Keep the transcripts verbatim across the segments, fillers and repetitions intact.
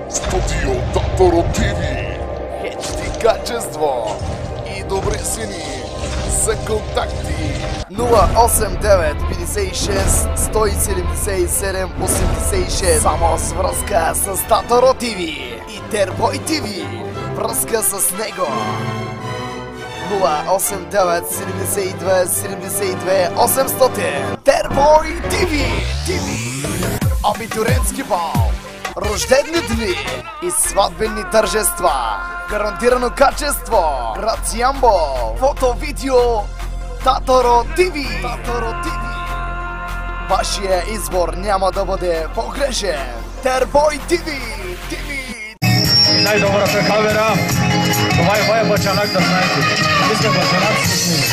Студио Татаро ТВ. Ейч Ди качество и добри сини. За контакти нула осем девет петдесет и шест сто седемдесет и седем осемдесет и шест. Само с връзка с Татаро ТВ и Тербой ТВ. Връзка с него. нула осем девет седемдесет и две седемдесет и две осемстотин. Тербой ТВ. ТВ. Абитурентски бал, рождени дни и сватбени тържества. Гарантирано качество. Рациамбо. Фото-видео. Татаро ТВ. Татаро ТВ. Вашия избор няма да бъде погрешен. Тербой ТВ. ТВ. Най-добрата камера. Това е Вая Бачанак, да знаете. Мисля Бачанак с снимка.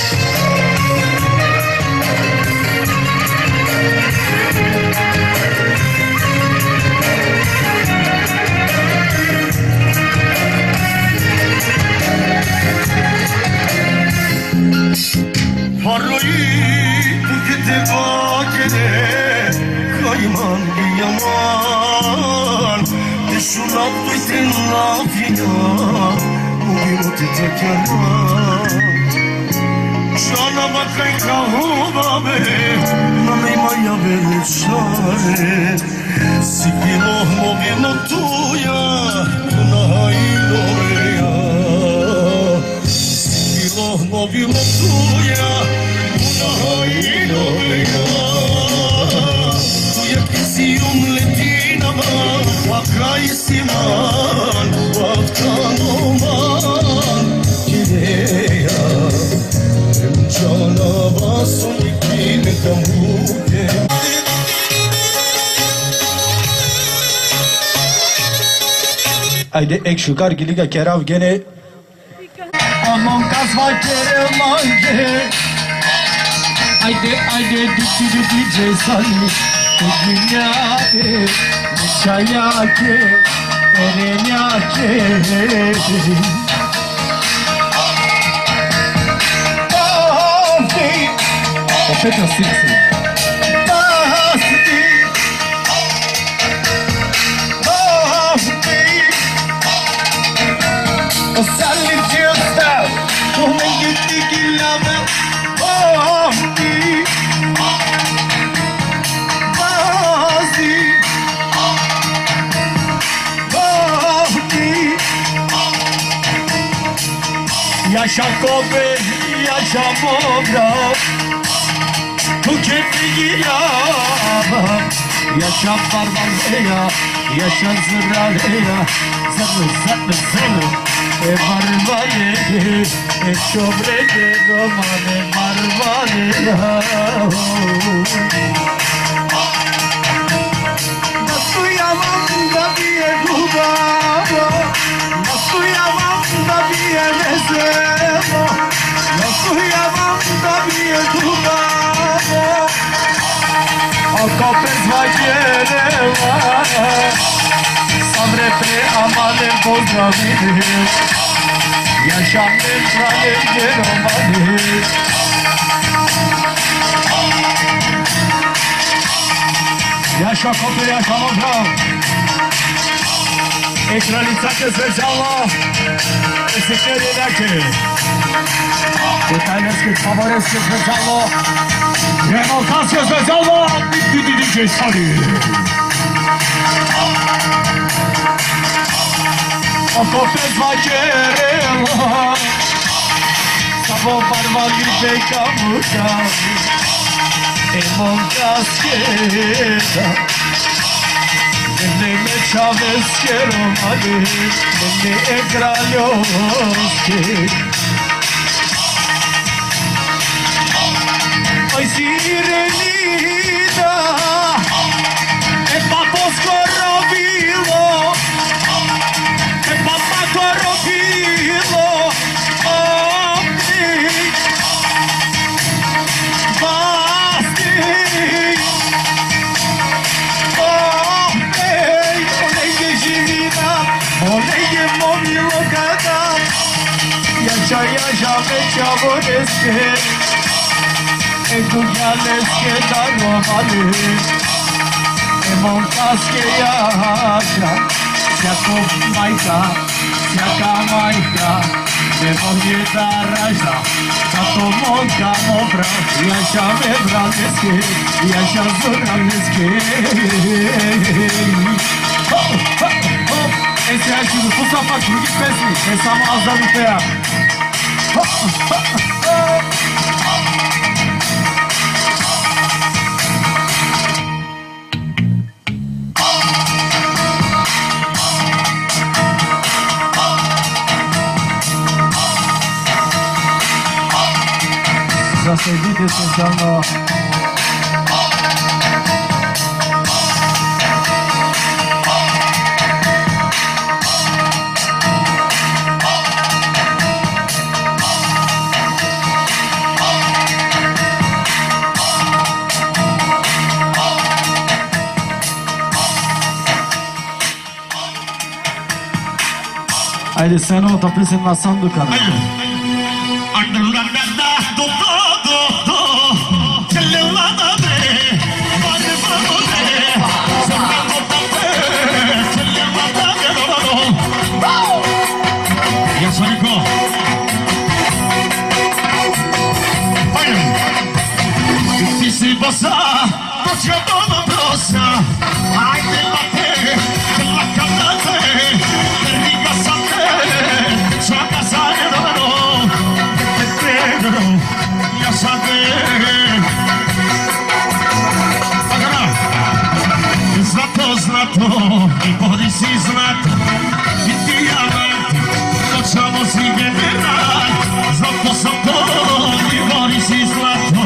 Parayı tükete bakene kayman bir yaman Deşurat bitin lafina Bugün ötete kenan Şana bakay kahuna be Nanay maya bele şare Sikilo movimo tuya Kunahaylo veya Sikilo movimo tuya Haydi ek şukar giliga kerav gene Aman kasva keremanje Haydi haydi dikti dikti sani Dünyayı Çayake Erenyake O Petra Siksi O salli tjösta Come gitti gillame Oh mi Bazi Oh mi Yaşa kobe Yaşa mobra Tüketi gillame Yaşa parvalheya Yaşa zırralheya Zırrı zırrı zırrı E marvale, e sobre de romane marvale Nasıl yaman da bir rubaba Nasıl yaman da bir mezemo Nasıl yaman da bir rubaba Oko prezvađeneva Samre pre amanem pozdravim Yaşam mentranem geromanim Yaşa kope, yaşa modra Ekranițate specială Desikleri neke Detailerski favoreski specială Remontaski specială Bitti D J Sari Oko prezvađeneva Samo parvali beka mušavi E montaskeda Mene me čaveske romane Mene e kraljovske Oj sirenina E pa poskoro bilo E pa pa skoro bilo Opnik Basnik Opnik Olej je živina Olej je momilo kada Yaşa yaşa veća voreske E dugnaleske daromali E montaske yaşa всяко майка, всяка майка не може да ражда, зато монка му брат, яша ме бранески, яша зуранески. Е, сега ще го пусна пак други песни, не само аз да ви пея. Заседите се давно. Haydi sen o tapisin na sanduka. Você, tô te amando grossa. Ai, tem bater, pela cantante, liga saber, sua casa é dono, te pego, já saber. Agora, znato, znato, i porisi znato, i diamanti, facciamo si vedrai, znato, znato, i porisi znato.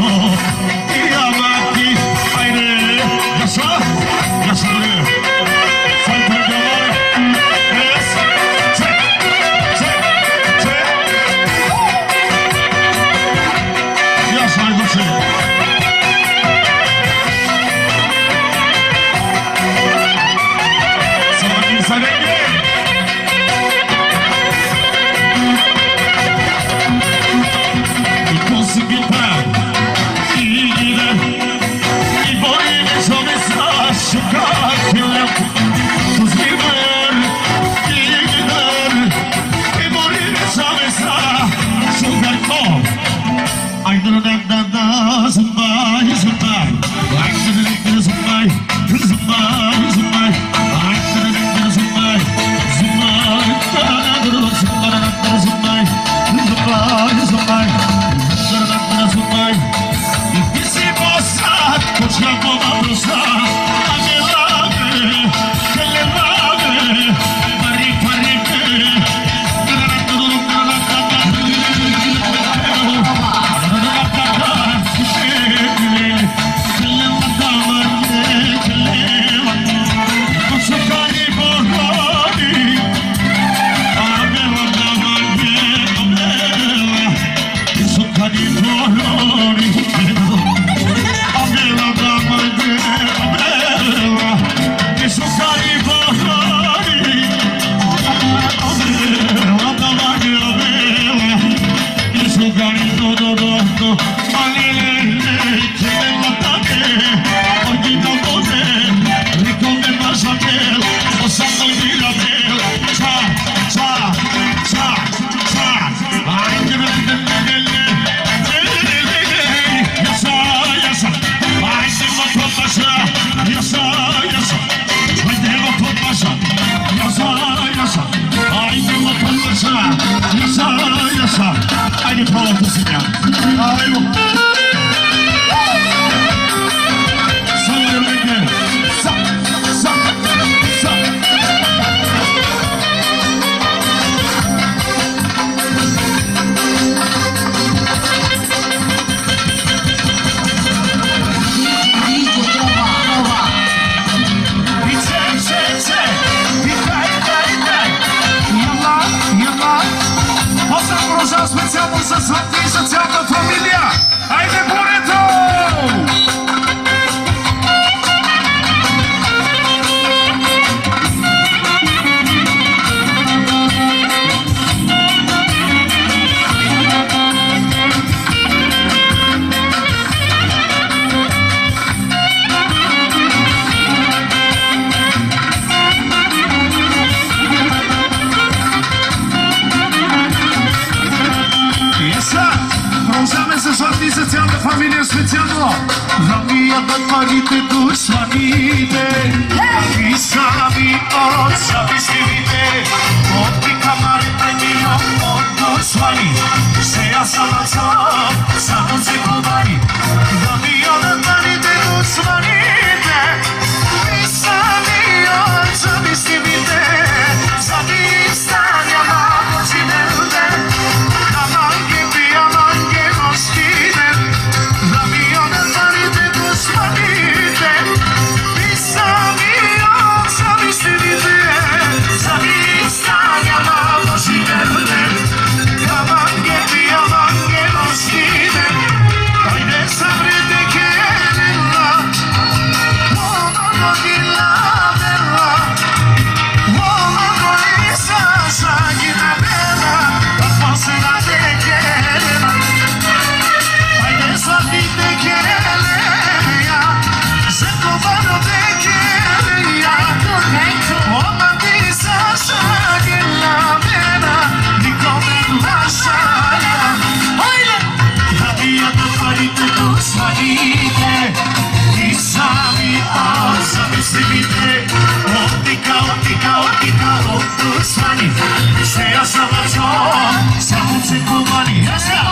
ядат парите душманите и сами от завистливите. От и камарите милион от душмани, сега са назад, само се кубани. Да ми ядат парите душманите и сами от завистливите. За ни стане малко си ден, аман ги би, аман ги мостиден. Да ми ядат парите душманите и сами от завистливите. За ни стане малко си ден, аман ги би, аман ги мостиден. Хайде събрите келела, мома годила бела, мома годиса сагина бела, атмосфера те келела. Хайде събрите келея, зековано те келея, мома годиса сагина бела, никоме лашая. Да ми ядат парите душманите и сами от завистливите. Оттика, оттика, оттика от душмани, сега са назад, само се кубани.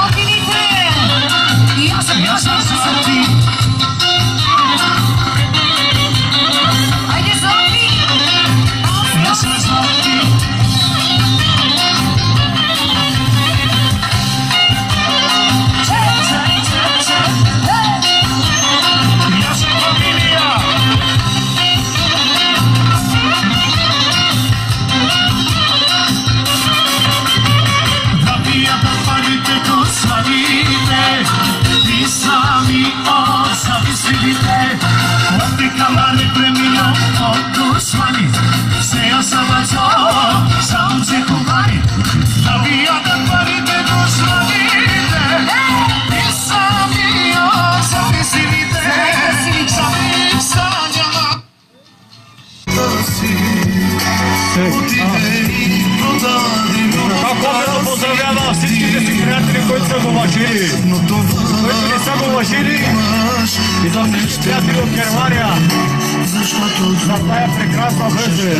Я съм злати. Я съм злати. Я съм фамилия. Да ми ядат парите душманите и сами от завистливите. От и камари премилион от душмани, сега са назад, само се кубани. Да ми ядат парите душманите и сами от завистливите. Сами стане на Ако ме да поздравява всичките си приятели, които са го уважили, които не са го уважили, и за всички приятели от Германия, за тая прекрасна вежа.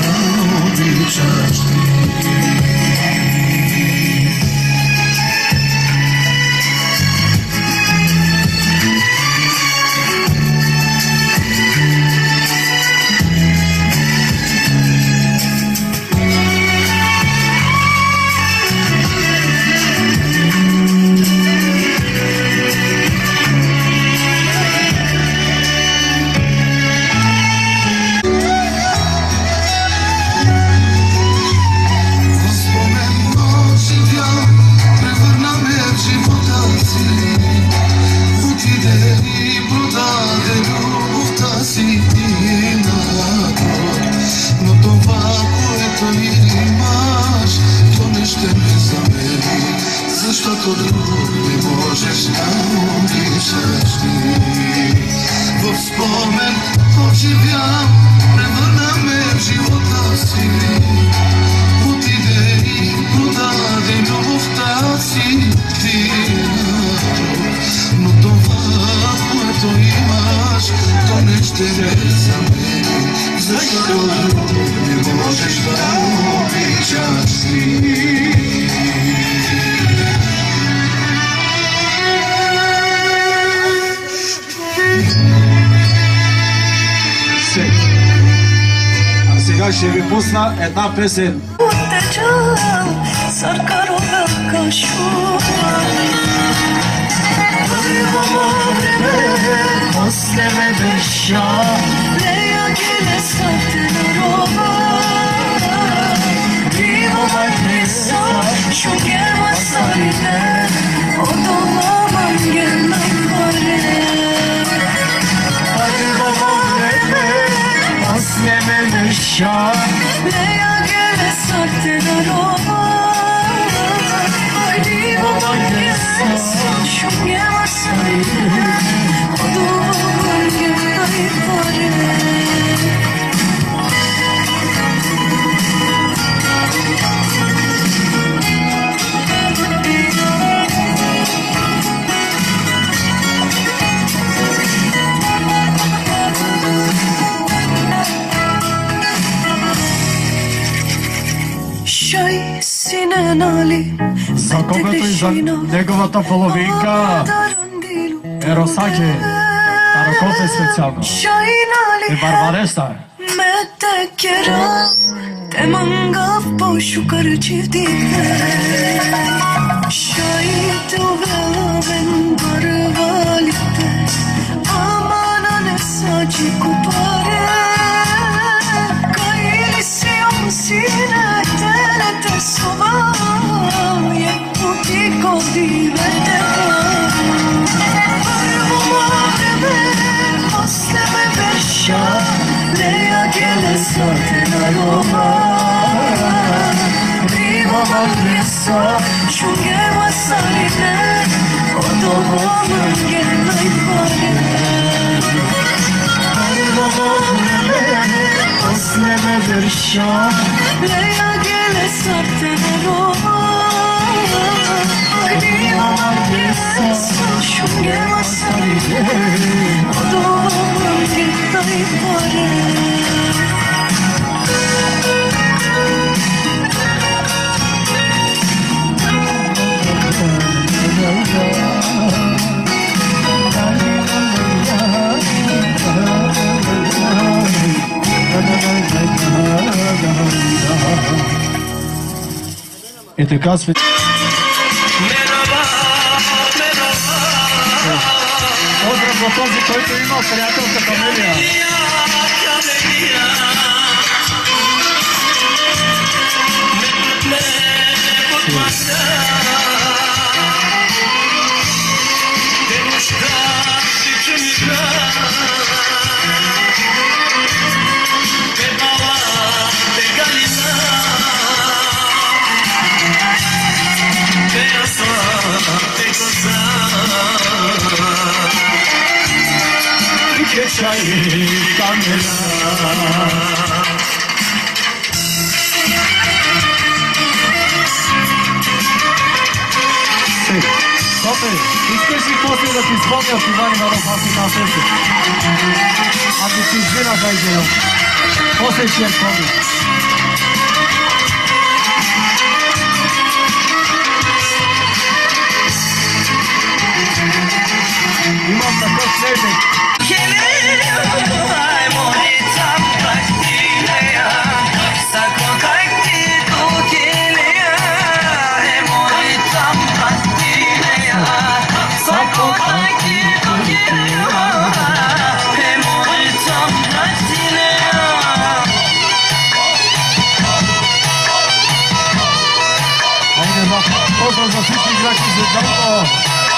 Защото други можеш да обичаш ти. В спомен оживям, превърна ме в живота си. Отиде и продаде любовта си ти. Но това, което имаш, то не ще ме замени. Защото други можеш да обичаш ти. А сега ще ви пусна една песен. Шай сине нали, За когото и за неговата половинка е Росаке, Тарокоте специално и Барбареста. Мете кера, те мангав по-шукар чивдите. Шай тувелавен барвалите, амана не сачи купаре. Кайли си омсине, телете сова, е пути коди вете. Първо мореве, после ме верша, Leia gele sote na Roma, Viva Magressa, Shunge wasalite, Odomo mange naipare. Viva Magressa, Osle me versha, Leia gele sote na Roma, Viva Magressa, Shunge wasalite, Odomo mange naipare. И така свет... Поздрав за този, който има приятелка Камелия. Que chai Camela. Тоpe, искаш ли после да ти звъня в Иван Иванов, аз и на среща? Ако ти извина да изделям, после ще я спомня. Имам такъв следек. Pozdrav za всички играчи за Джанко.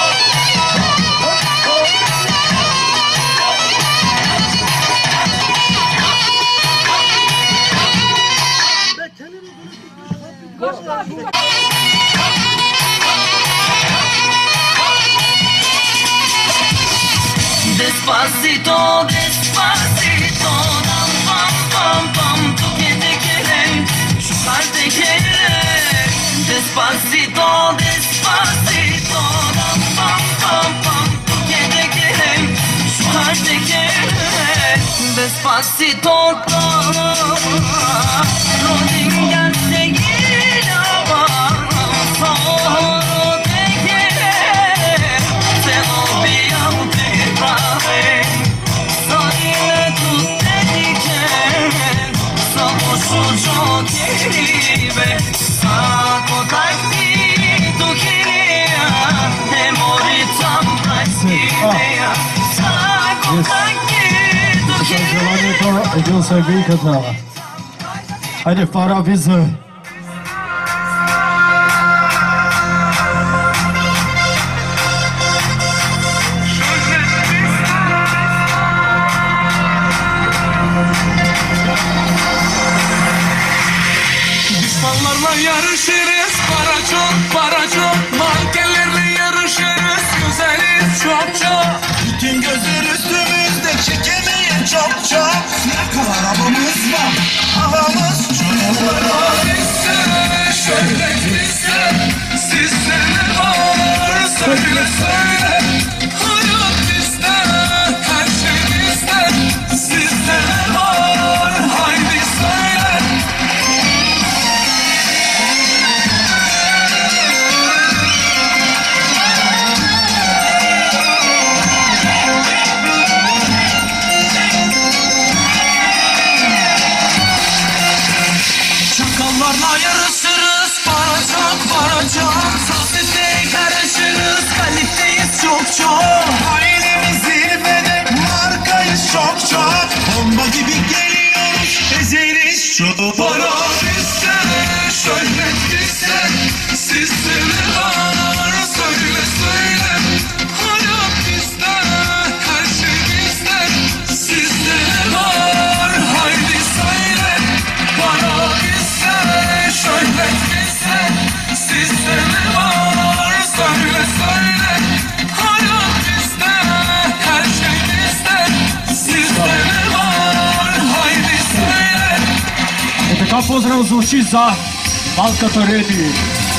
Despacito, despacito, dam pam pam pam, tu que te quieren, şu kalpte quieren. Despacito, despacito, dam pam pam pam, tu que te quieren, şu kalpte quieren. Despacito, rodin gelse gidava, solo te quieren, se olvidam te traje, soy tu te quieren, somos suyo queribe, saco takti tu queria, te moritam praktidea, saco takti tu queria. Желанието един се виката. Хайде фара виза. Düşmanlarla yarışırız, para çok, para çok. Mankenlerle yarışırız, güzeliz çok çok. Bütün gözler üstümüzde, çekemeyin çok çok. Ne kadar havamız var, havamız çok. Bizse, şöyle bizse, sizde ne var, söyle söyle. Hayat bizde, her şey bizde, sizde ne var, haydi söyle. Çakallarla yarışırız, para çok para çok. Sosyeteye karışırız, kaliteyiz çok çok. Ailemiz zirvede, markayız çok çok. Bomba gibi geliyoruz, ezeriz çok. Para bizde, şöhret bizde, sizde ne var söyle söyle. Hayat bizde, her şey bizde, sizde ne var haydi söyle. Para bizde, şöhret bizde, sizde ne var söyle söyle. Hayat bizde, her şey bizde, sizde ne var haydi söyle. И така поздрав звучи за Малката Реди.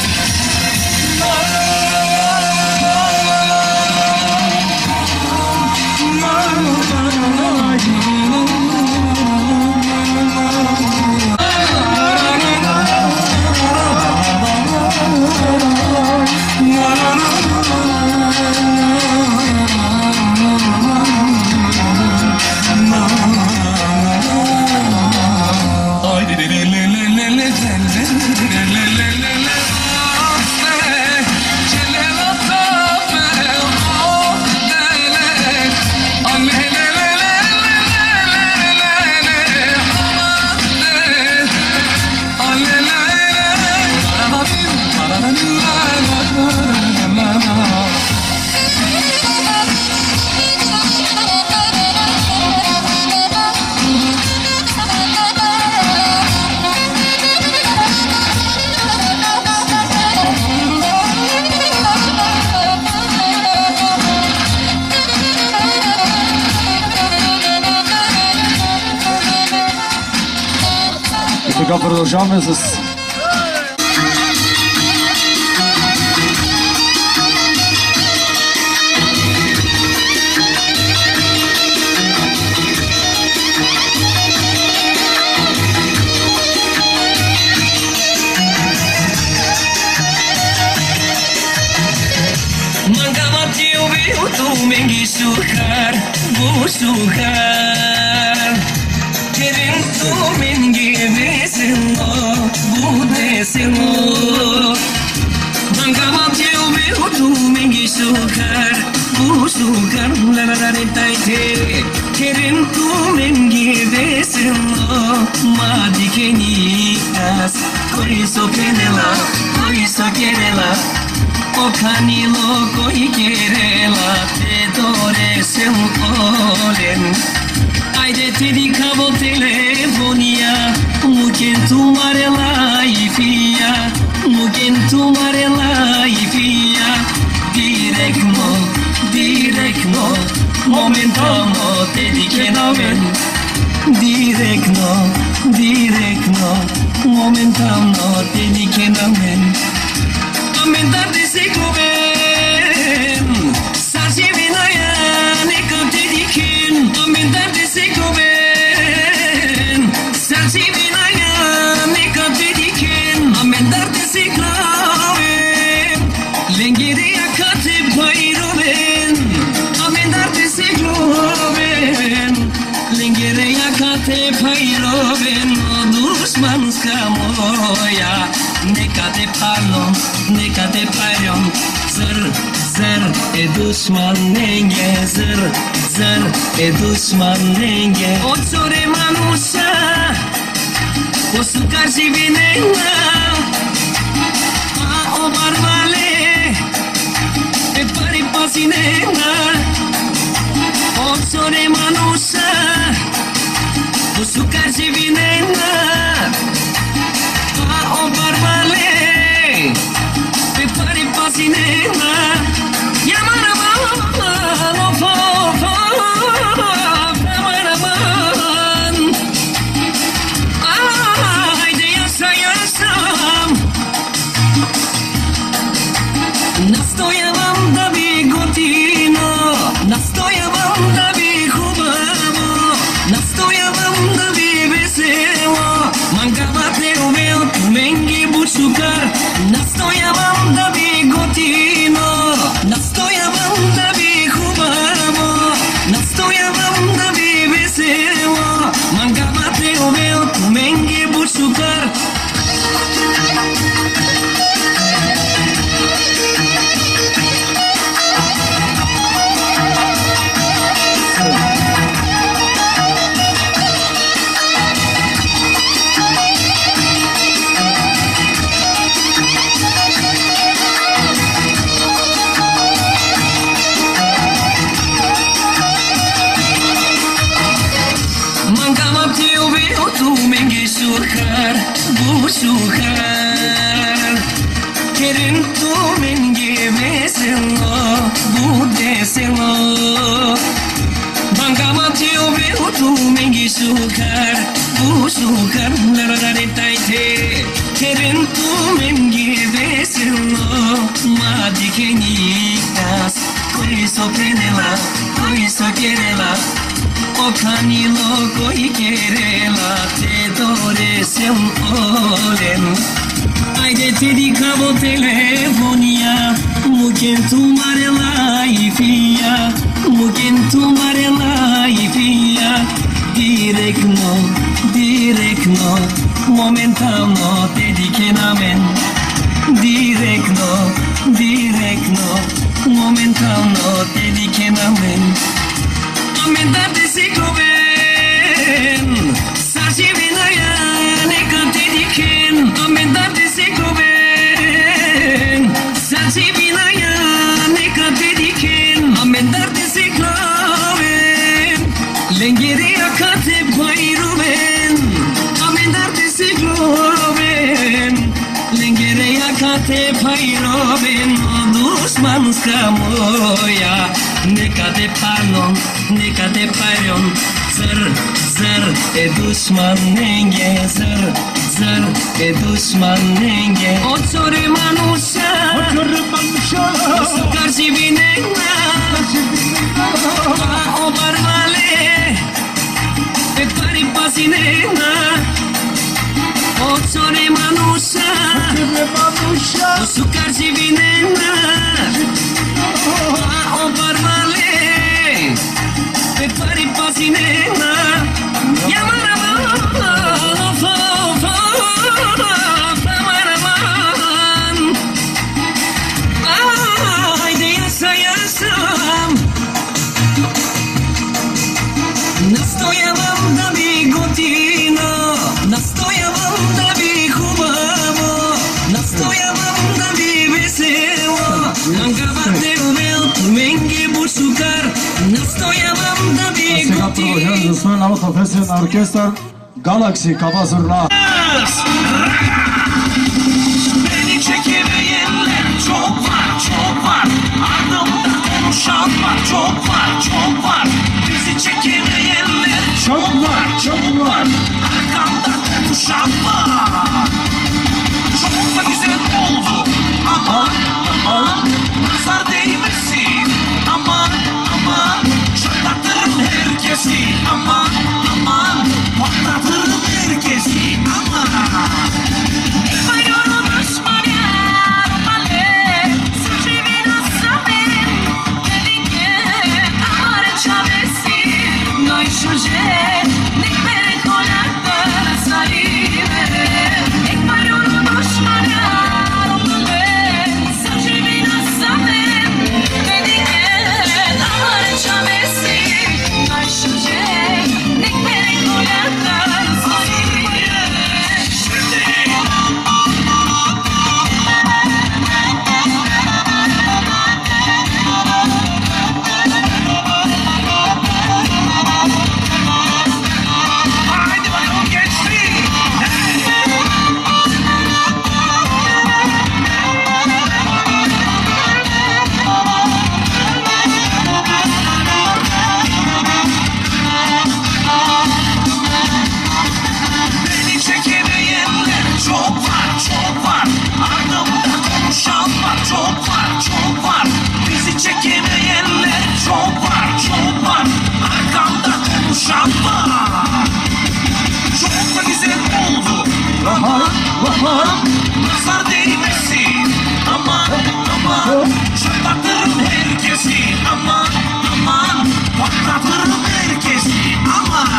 Сега продължаваме с Mangama ti ubiju tu mengi suhar, bu suhar. Kerin tu mengi veselo, bu deselo. Mangama ti ubiju tu mengi suhar, bu suhar. La la la la te. Kerin tu mengi veselo, ma dikenias. Koriso kenela, koriso kenela. O canilo coi querela te dorese un olen. Haydi te dicavo telefonia, mugen tu mare la ifia, mugen tu mare la ifia. Direcno, direcno, momentano te dicenaven. Direcno, direcno, momentano te dicenaven. Aumentar de secoven, sarci vinaya ne cante dikin. Aumentar de secoven, sarci vinaya ne cante dikin. Aumentar de secoven, lengere akate pairoven. Aumentar de secoven, lengere akate pairoven. Dushman skamoya, nekate palo. Nekate payron, zır zır e düşman nenge, zır zır e düşman nenge. O çore manusha, o sukar jivinenga, a o barbale, e pari pasinenga. O çore manusha, o sukar jivinenga, a o barbale. Pari pasinena, yamana mano fo fo, yamana man. Ay de yasa yasam, nastoyavam da bigotino, nastoyavam da bihubamo, nastoyavam da bibeselo. Mangavate uveo tu mengi buchukar, nastoyavam da bigotino. sukar, bu sukar narare taite, keren tumen givesilo, madikenikas, koi so penela, koi so kerela, o kanilo koi kerela, te dore se un olen. Haydi te dicavo telefonia, mungkin tumare laifia, mungkin tumare laifia, direct no, direct no, momentalno te dikenamen, direct no, direct no, momentalno te dikenamen, amendate si coven, sarci vinaya neka te diken, amendate si coven, sarci vinaya neka te diken, amendate si coven, lengeri akate bayrumen, amendate si coven, lengeri akate bayrumen, dusman skamoya, neka te panon, neka te payon, zır zır e düşman nenge, zır zır e düşman nenge. Otsore manusha, otsore manusha, sukar jibinenga, o barvale, e pari pasinenga. Otsore manusha, otsore manusha, sukar jibinenga, o barvale, e pari pasinenga. Nastojawam da bi gotino, nastojawam da bi hubavo, nastojawam da bi veselo, nangavate uvel, menge bušukar, nastojawam da bi gotino. Osman Avrupa Festivali Orkestra Galaxy kafa zurna. Beni çekemeyenler çok var, çok var. Ardımda konuşan var, çok var, çok var. Bizi çekemeyenler çok var, çok var. Arkamda konuşan var. Çok da güzel oldu. Aman, aman, nazar değmesin. Aman, aman, çatlatırım herkesi. Aman, aman, patlatırım herkesi. Aman. Nazar değmesin. Aman aman, çatlatırım herkesi. Aman aman, patlatırım herkesi. Aman.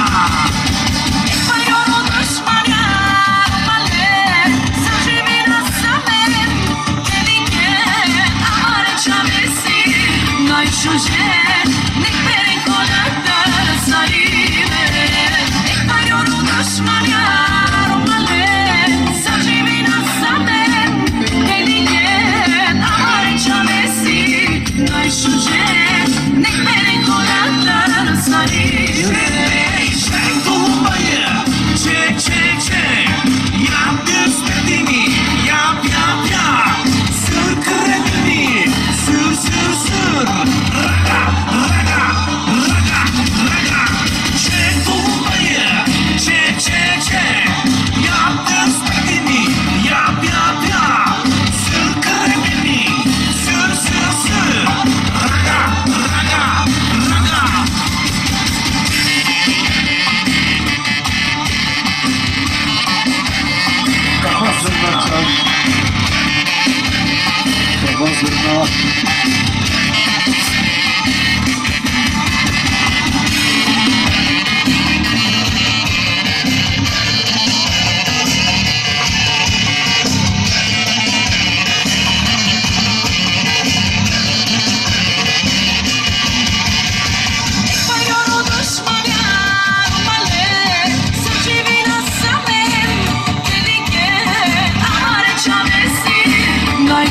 Sür kremini, sür sür sür.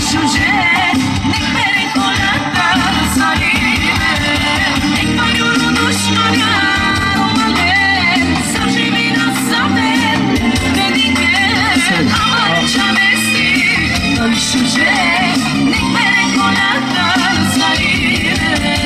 чуже, нек бере колата заливе, нек панюро душманя ромале, съживи на съден, медике, ама чавести, той чуже, нек бере колата заливе.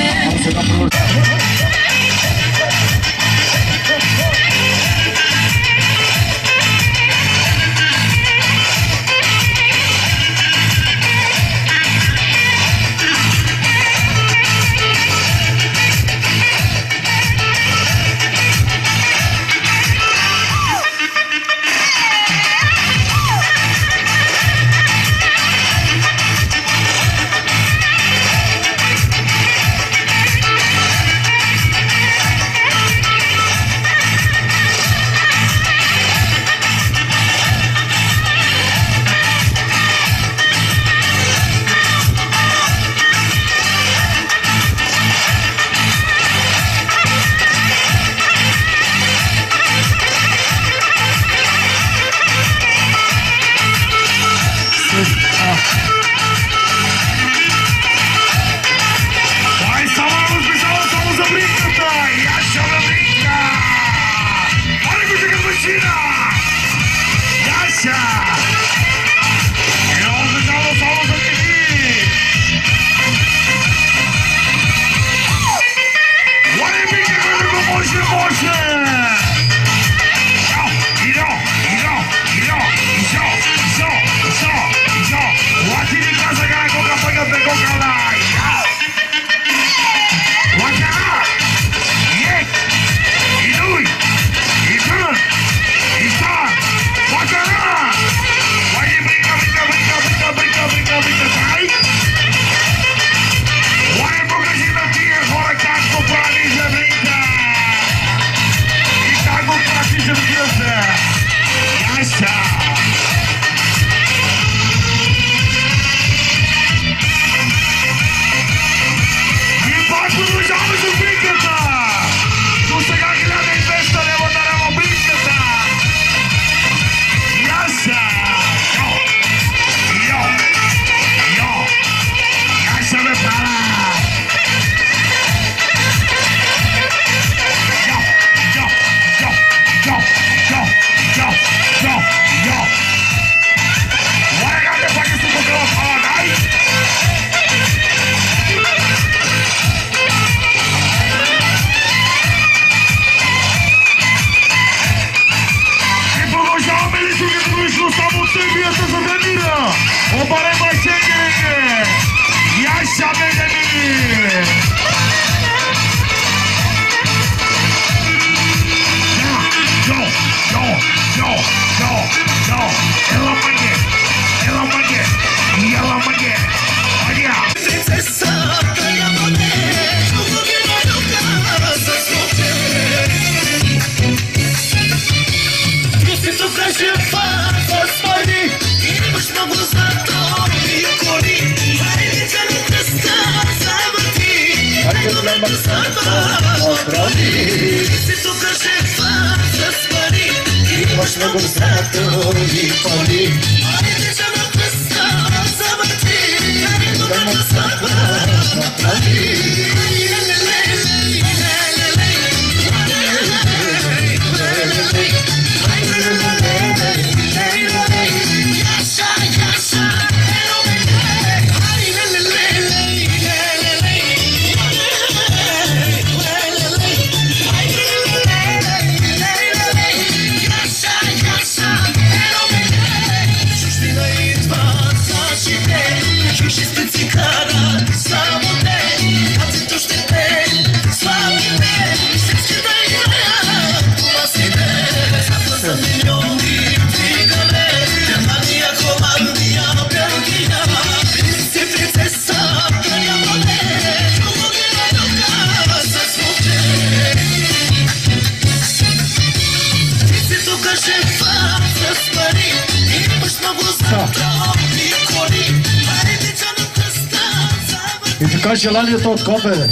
И така желанието от Кобеле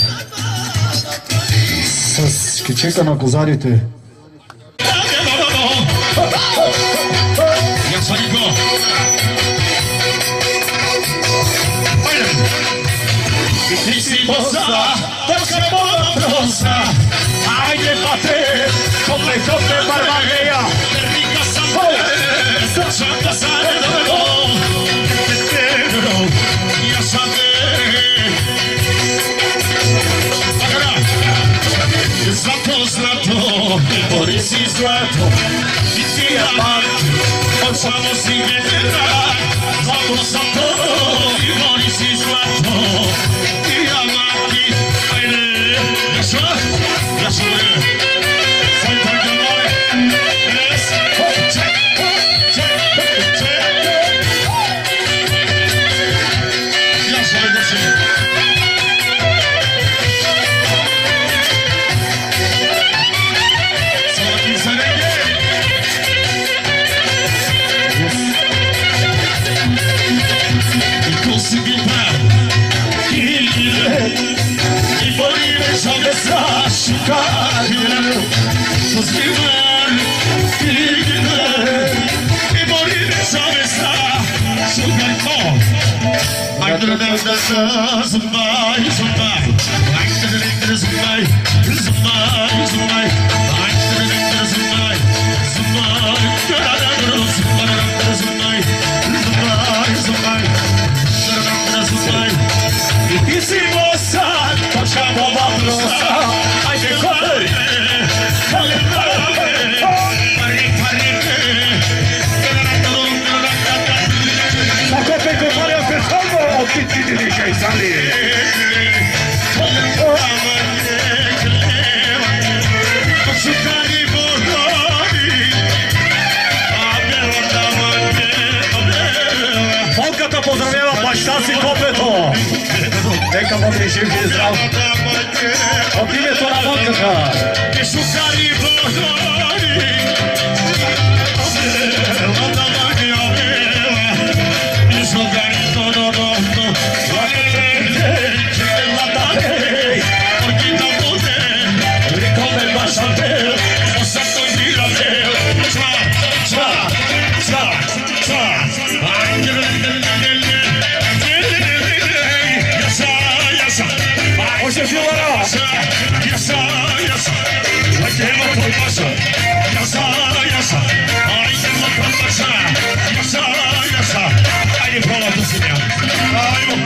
с кичека на козарите. esposa, toca por prosa. Ay, de pate, come, come, barbadea. Rica Santa, Santa Salvador. Ya sabes. Zlato, zlato, Borys i zlato. I diamant, on samo si nie wyda. Zlato, zlato, Borys i zlato. Diamanti, fajne. Jasza, jasza, fajne, fajne, jest. Czek, czek, czek. Jasza, jasza. Zumbai, zumbai, ai zumbai, zumbai, zumbai, zumbai, ai zumbai, zumbai, zumbai, zumbai, zumbai. E se moça, toca a bola grossa, ai de correr, Polka pozdrawiała Paśtasy Kopyto. Neka modli się zdraw. Opimy to na wodkę. Nie szukali wodori. Nie szukali to do do do. Oye, Fiora, yasa, yasa, ay que no puede pasar, yasa, yasa, ay que no puede pasar, yasa, yasa, ay de prueba tu señor, ay no,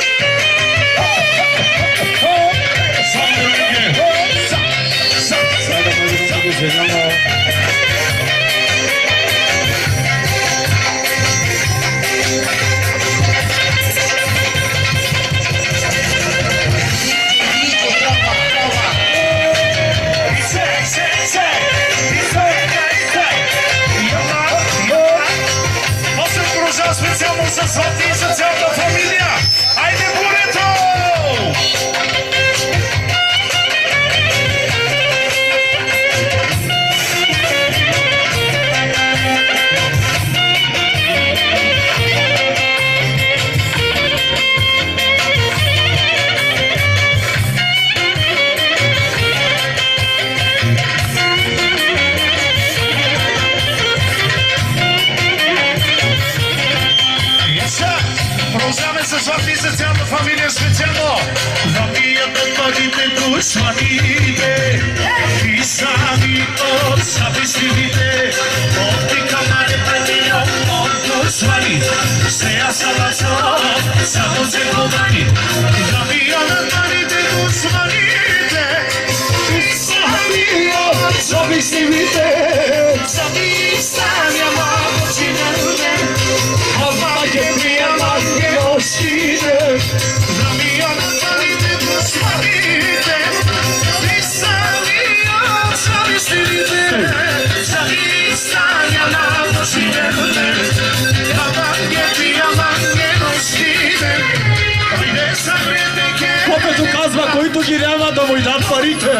sabe que, sabe, sabe, sabe, specjalną za Złoty i specjalna familia! Ajde Bureto! Złoty specjalną familię specjalną. Zabija do marity dusz manity. I sami od sabistywity. Od ty kamary premiją od dusz manity. Seja salaco, samo zebrowani. Zabija do marity dusz manity. I sami od sabistywity. Zabistania ma poczynane. Obadzie pijama nie ościne. Zabijane pality do sławite. I sami od sabistywity. Zabistania na poczynane. Obadzie pijama nie ościne. Ajde sabrete que Kopet ukazва, който ги няма да му дадат парите.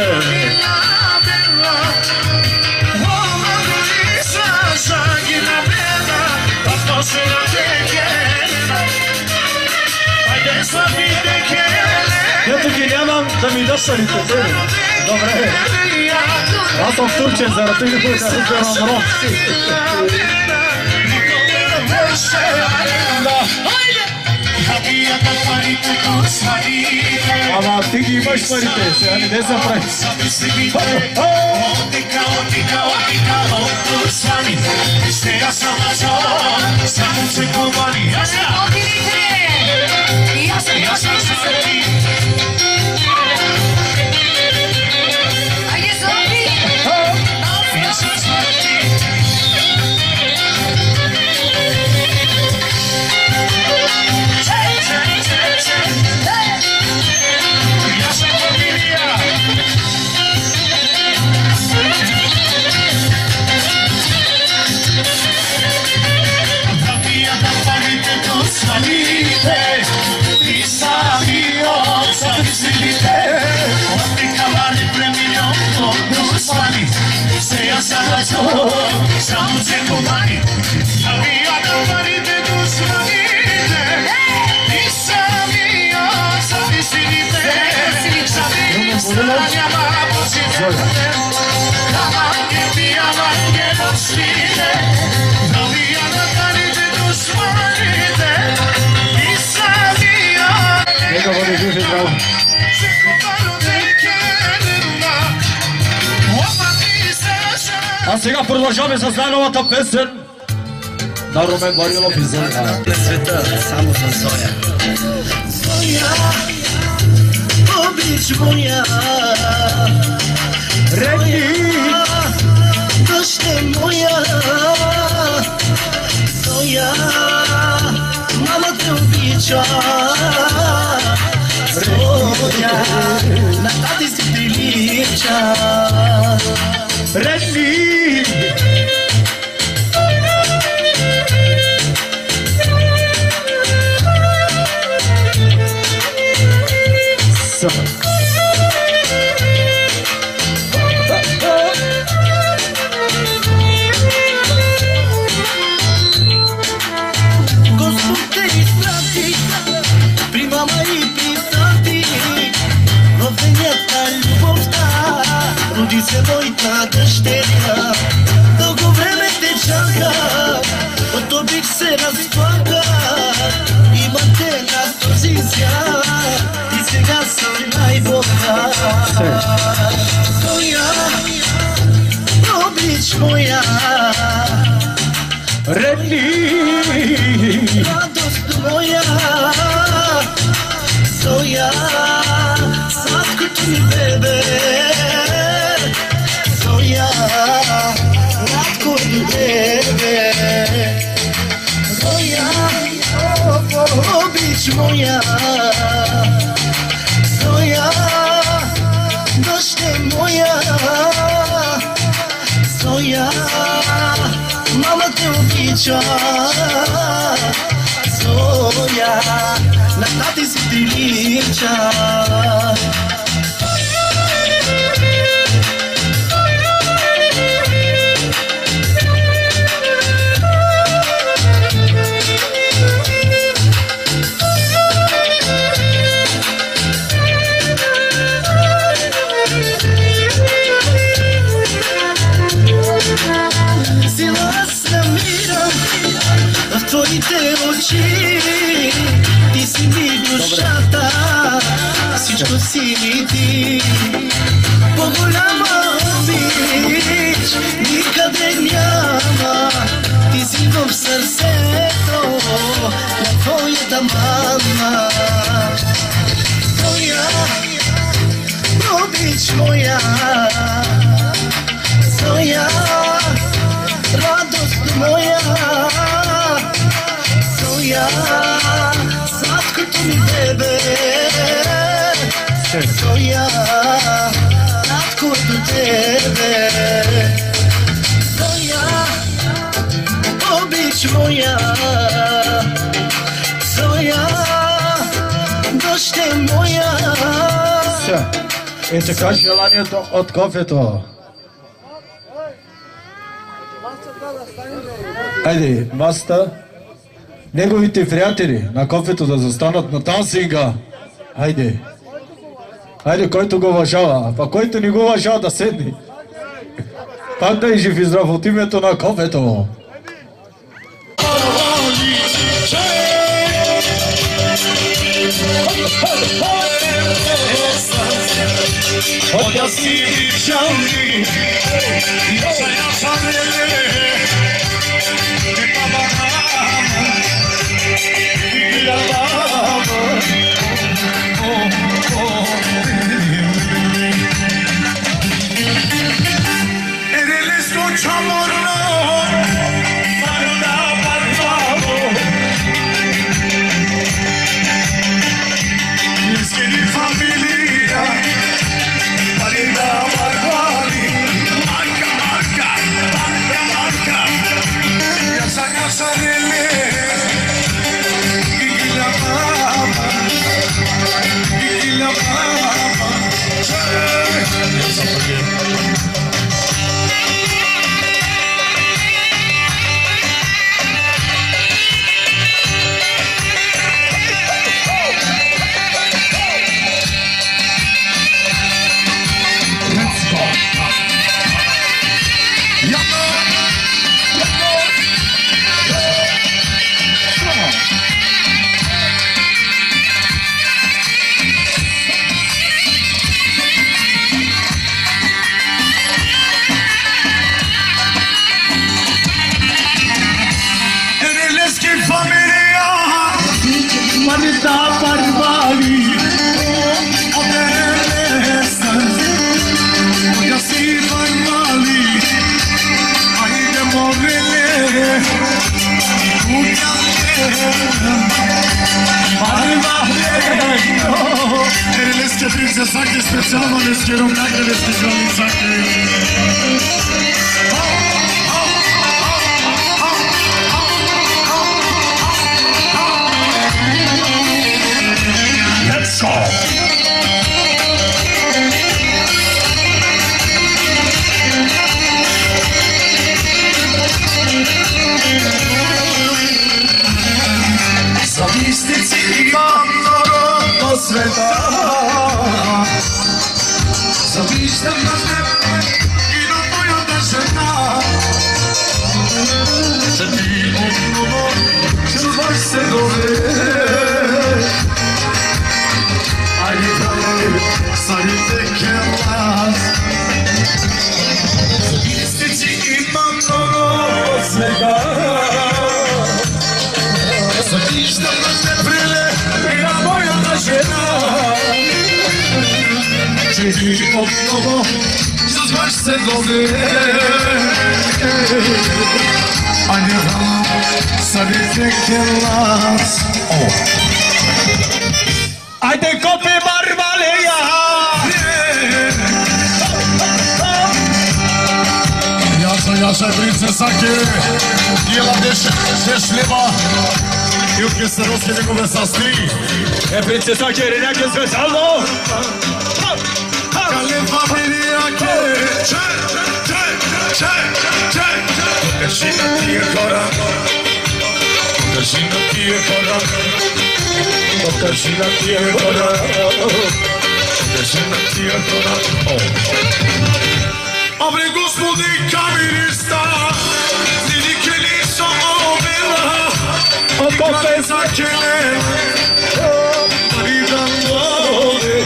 Ето ги нямам да ми даш парите. Добре. Аз съм в Турция, заради да бъде разбирам рок. Happy Ама ти ги имаш парите, сега не де забрави. Отика, отика, отика, отпусани. Сега съм начала, само се комани. Я съм сърди. Айде, Софи! Я съм сърди. Я съм фамилия. И сами от силите Отикавали премилион отпускани Сега са начало, само се комани Навията парите душманите И сами от силите Завири стара няма починете Каманге пияванге нощите Навията парите душманите Нека бъде жив и здрав. А сега продължаваме с най-новата песен на Румен Барилов и Зоя. На света само за Зоя. Зоя, обич моя, Реки! дъще моя. Зоя, мама те обича. Зоя, на тати си прилича. Реки! Господ те изпрати при мама и при тати. В денят на любовта роди се моята дъщеря. Дълго време те чака, от обич се разплака. Имате на този свят и сега съм най-богат. Зоя, обич моя, Реки! радост моя. Зоя, сладкото ми бебе. Зоя, сладкото бебе. Зоя, обич моя. Зоя, дъще моя. Зоя, мама те обича. Зоя, на тати си прилича. Сила аз намирам в твоите очи. Ти си ми душата, всичко си ми ти. По-голяма обич никъде няма. Ти си в сърцето на твоята мама. Зоя, обич моя. Зоя, радост моя. Зоя, сладкото ми бебе. Зоя, сладкото тебе. Зоя, обич моя. Зоя, дъще моя. Е така желанието от кофето. Айде, масата. Неговите приятели на кофето да застанат на дансинга. Айде. Айде, който го уважава. А па който не го уважава да седне. Пак да е жив и здрав от името на кофето. Hey! Oda si čavni, jaša jaša vele, neka barama, ila baba, oh, oh, eres escucha morno, barona barbaro, es que mi familia. Sache specijalno ne skjerom nagrade specijalni sache. Let's go! Zavisnici imam mnogo sveta. Zavištam na tebe i na moja žena. Za ti obnovo čuvaj se dove. Ajde daj, savite kelas. Zavisnici imam mnogo svega. Zavištam na tebe i na moja žena. Ti obnovo, zazvaš se dove. A ne vam, sad je neke las. Ajde kopi Marmalija. Jaša, jaša je princesake, jela dešljeva. I orkesterovske njegove sastri. E princesake, renjake specijalno. Kale familija ke Če, če, če, če Pokažina ti je korak Pokažina ti je korak Pokažina ti je korak Pokažina ti je korak Abre gospodi kamerista Nidike niso obila Nikada zakele Maridan vode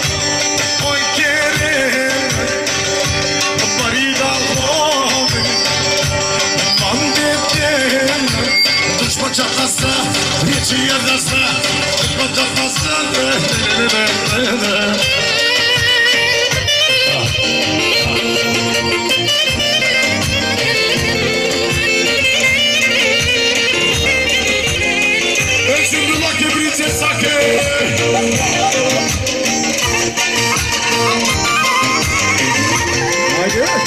Çatasa, hiç yadasa, çatasa, ben şimdi lake princesake. Haydi.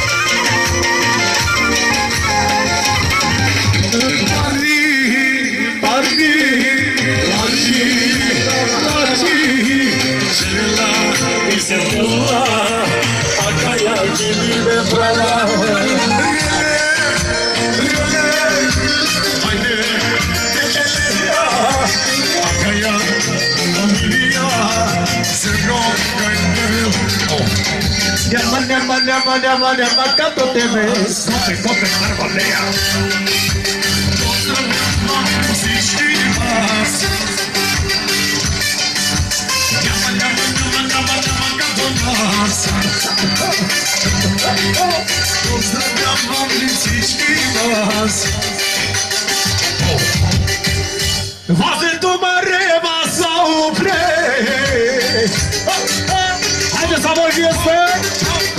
Y se muda a callar y vive brava. A callar familia se ronca en el. Llama, llama, llama, llama, llama, canto te ves. No te cotes barbalea. Si estimas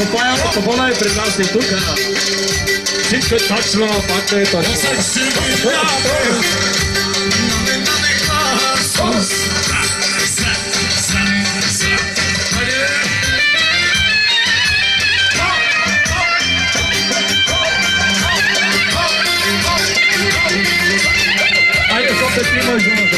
Топая, Топола е при нас и тук. Всичко е точно, пак е точно. Айде, сопе ти имаш думата.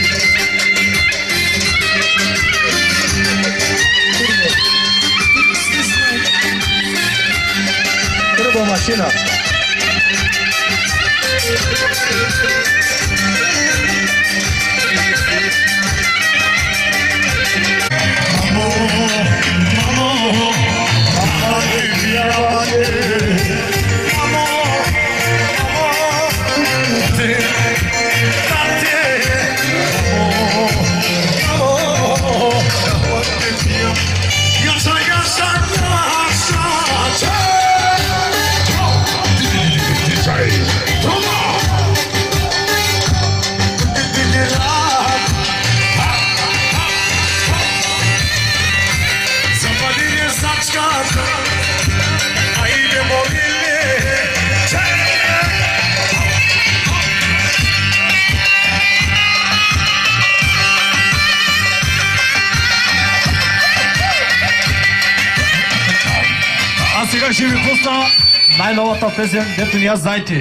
Turbo машина. Сега ще ви пусна най-новата песен, дето ни я знаете.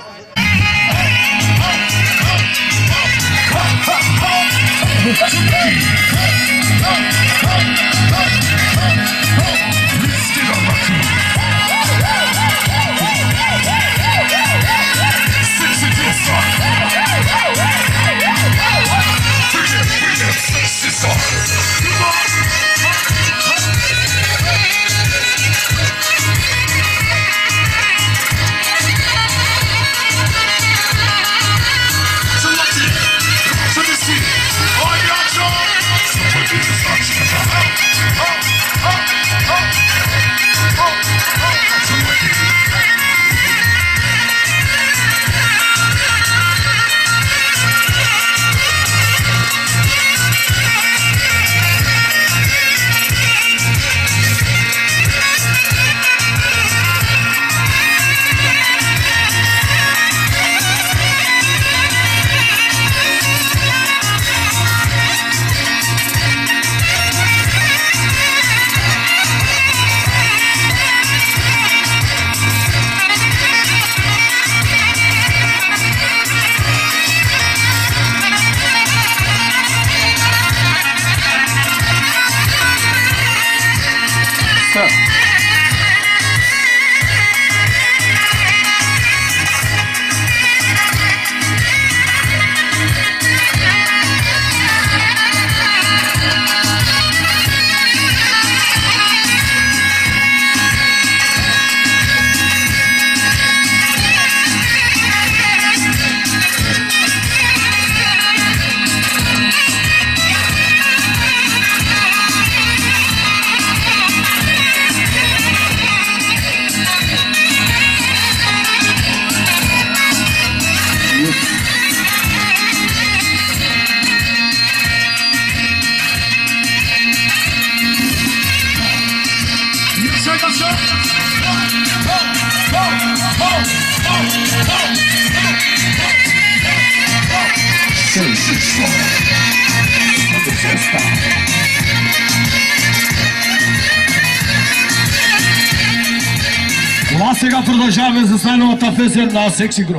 Това сега продължаваме с най-новата песен на Секси Груп.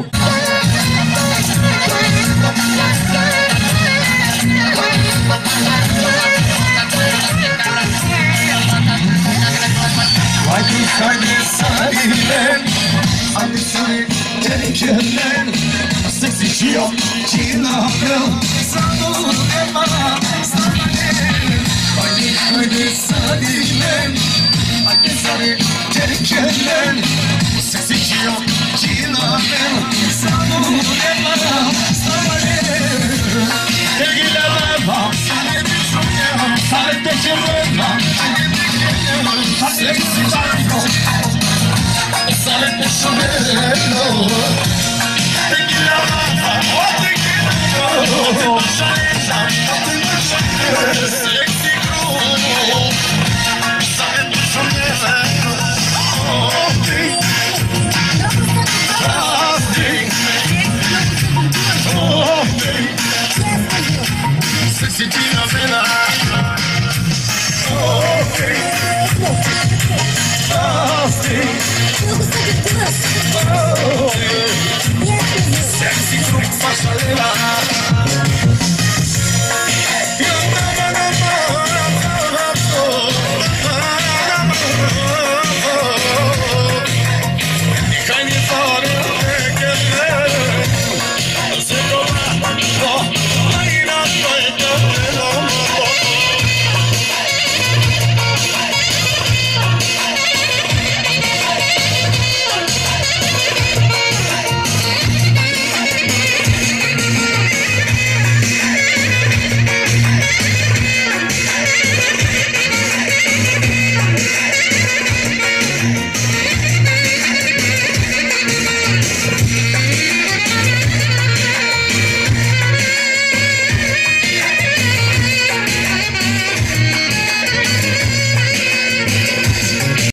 Hadi seni tekerler Seksi çiyo çiğna kıl Sanu emana sana el Hadi hadi sadiler Hadi seni tekerler Seksi çiyo çiğna kıl Sanu emana sana el Sevgilerle bak Sana bir şoker Sana tekerler bak Seksi çiyo Sale pesonello Tequila, oh tequila Sexy groove Sale pesonello cena